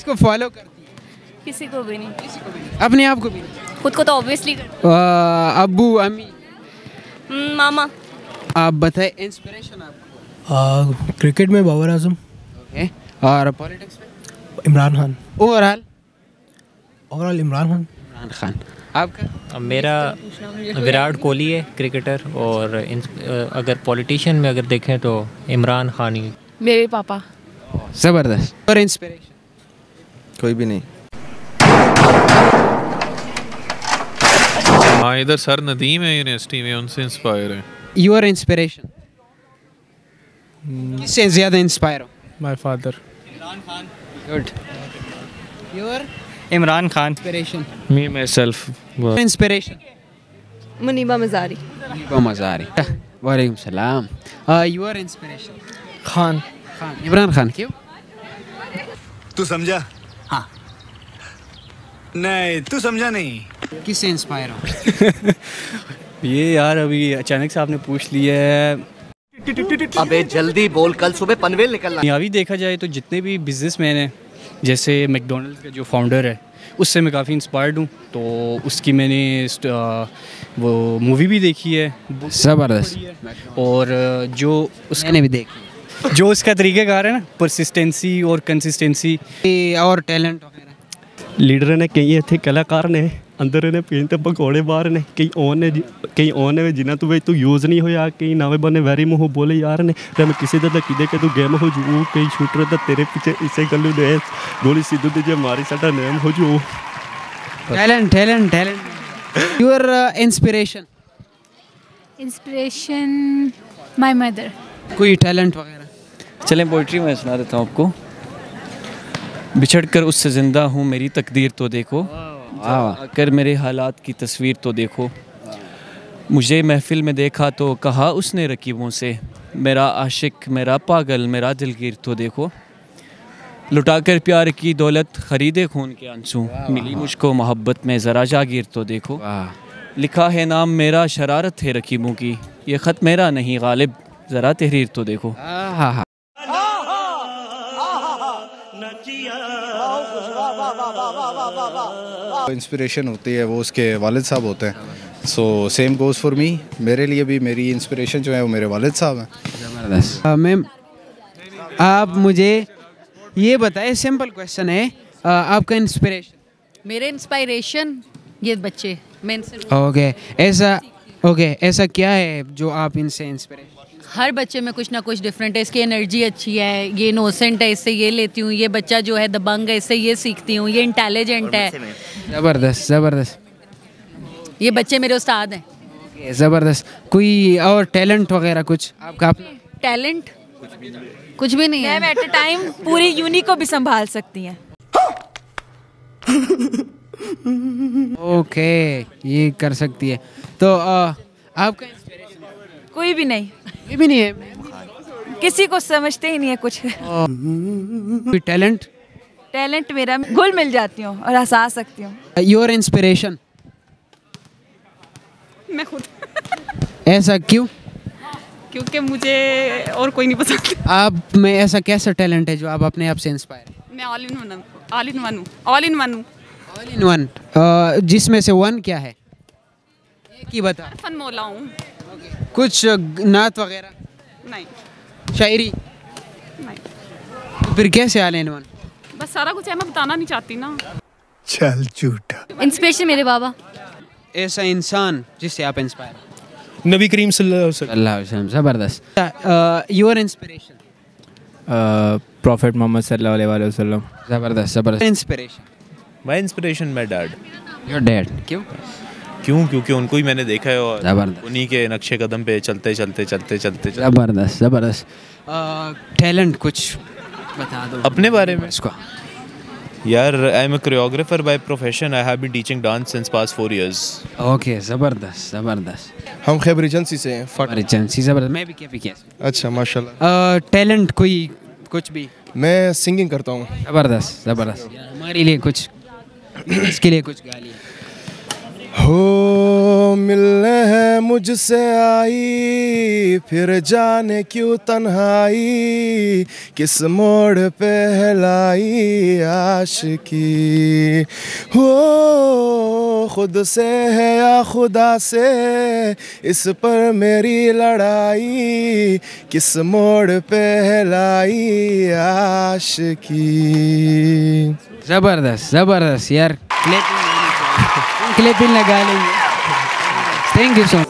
किसको फॉलो करती है? किसी को भी नहीं। अपने आप को भी? खुद को तो ऑब्वियसली अब्बू अम्मी? मामा। आप बताएं इंस्पिरेशन आपको। क्रिकेट में बाबर आजम। ओके, और पॉलिटिक्स में? इमरान खान। ओवरऑल इमरान खान। इमरान खान। आपका? मेरा विराट कोहली है क्रिकेटर, और अगर पॉलिटिशियन में अगर देखें तो इमरान खान ही। मेरे पापा। ज़बरदस्त। और इंस्पिरेशन? कोई भी नहीं। हाँ, इधर सर नदीम है यूनिवर्सिटी में, उनसे इंस्पायर है। Your inspiration? किससे ज़्यादा इंस्पायर हो? My father. Imran Khan. Good. Your Imran Khan. Inspiration? Me myself. Inspiration? Muniba Mazari. Muniba Mazari. वालेकुम सलाम। Your inspiration? खान। इमरान खान। क्यों? तू समझा? हाँ। नहीं, तू समझा नहीं। किससे इंस्पायर हो? ये यार अभी अचानक से आपने पूछ लिया है। अबे जल्दी बोल, कल सुबह पनवेल निकलना। दुनियावी देखा जाए तो जितने भी बिजनेसमैन हैं, जैसे मैकडोनल्ड्स का जो फाउंडर है, उससे मैं काफ़ी इंस्पायर्ड हूँ। तो उसकी मैंने वो मूवी भी देखी है। ज़बरदस्त। और जो उसका मैंने भी देखी। जो उसका तरीक़ाकार है ना, परसिस्टेंसी और कंसिस्टेंसी और टैलेंट वगैरह। लीडर ने कई इतने कलाकार ने अंदर ने पेन ते पकौड़े बाहर ने कई ओन ने जिन्हें तू यूज़ नहीं होया, कई नवे बने वैरी मूँह बोले यार ने मैं किसी का कि तू गेम हो जू, कई शूटर तो तेरे पीछे इसे गलू ने गोली सीधू दे जे मारी साडा नेम हो जू। Talent. Your inspiration? Inspiration my mother. कोई टैलेंट वगैरह? चलें पोइट्री मैं सुना देता हूँ आपको। बिछड़ कर उससे ज़िंदा हूँ, मेरी तकदीर तो देखो, आकर मेरे हालात की तस्वीर तो देखो। मुझे महफिल में देखा तो कहा उसने रकीबों से, मेरा आशिक मेरा पागल मेरा दिलगीर तो देखो। लुटाकर प्यार की दौलत खरीदे खून के आंसू, मिली मुझको मोहब्बत में ज़रा जागीर तो देखो। लिखा है नाम मेरा शरारत है रकीबों की, ये ख़त मेरा नहीं गालिब ज़रा तहरीर तो देखो। इंस्पिरेशन होती है वो उसके वालिद साहब होते हैं। So same goes for me. मेरे लिए भी मेरी इंस्पिरेशन जो है वो मेरे वालिद साहब हैं। ज़बरदस्त। मैम, आप मुझे ये बताएं, सिंपल क्वेश्चन है, आपका इंस्पिरेशन? मेरे इंस्पायरेशन ये बच्चे। मैं ओके, ऐसा क्या है जो आप इनसे इंस्पिरेशन? हर बच्चे में कुछ ना कुछ डिफरेंट है। इसकी एनर्जी अच्छी है, ये इनोसेंट है, इससे ये लेती हूँ। ये बच्चा जो है दबंग है, इससे ये सीखती हूँ। ये इंटेलिजेंट है। ज़बरदस्त। ये बच्चे मेरे उस्ताद हैं। ज़बरदस्त। कोई और टैलेंट वगैरह कुछ आपका? टैलेंट कुछ भी नहीं है। मैम एट अ टाइम पूरी यूनी को भी संभाल सकती हैं। ओके, ये कर सकती है। तो आपका इंस्पिरेशन? कोई भी नहीं। ये भी नहीं है? किसी को समझते ही नहीं है कुछ। कोई टैलेंट मेरा घुल मिल जाती हूँ और हंसा सकती हूँ। Your inspiration? मैं खुद। ऐसा क्यों? क्योंकि मुझे और कोई नहीं पसंद। आप में ऐसा कैसा टैलेंट है जो आप अपने आप से इंस्पायर है? मैं ऑल इन वन। जिसमें से वन क्या है? एक ही बता। फन मौला हूँ। कुछ नात वगैरह? नहीं। शायरी? नहीं। तो फिर कैसे ऑल इन वन? बस सारा कुछ है, मैं बताना नहीं चाहती ना। चल झूठा। इंस्पिरेशन मेरे बाबा। ऐसा इंसान जिससे आप इंस्पायर? नबी करीम सल्लल्लाहु अलैहि वसल्लम। ज़बरदस्त। Your inspiration? प्रॉफिट मोहम्मद सल्लल्लाहु अलैहि वसल्लम। ज़बरदस्त। Inspiration? My inspiration my dad. Your dad. क्यों? क्योंकि उनको ही मैंने देखा है और उन्हीं के नक्शे कदम पे चलते। ज़बरदस्त। टैलेंट कुछ बता दो अपने बारे में। इसको यार, I am a choreographer by profession. I have been teaching dance since past 4 years। Okay, ज़बरदस्त। हम खैबर एजेंसी से हैं। ज़बरदस्त। मैं भी KPK। अच्छा, माशाल्लाह। टैलेंट कोई कुछ भी? मैं सिंगिंग करता हूँ। ज़बरदस्त। हमारे लिए कुछ, इसके लिए कुछ गालियाँ। हो मिलने है मुझसे आई, फिर जाने क्यों तन्हाई, किस मोड़ पे है लाई आशिकी। हो खुद से है या खुदा से, इस पर मेरी लड़ाई, किस मोड़ पे है लाई आशिकी। ज़बरदस्त ज़बरदस्त यार, क्लैपिंग लगा लेंगे। Thank you so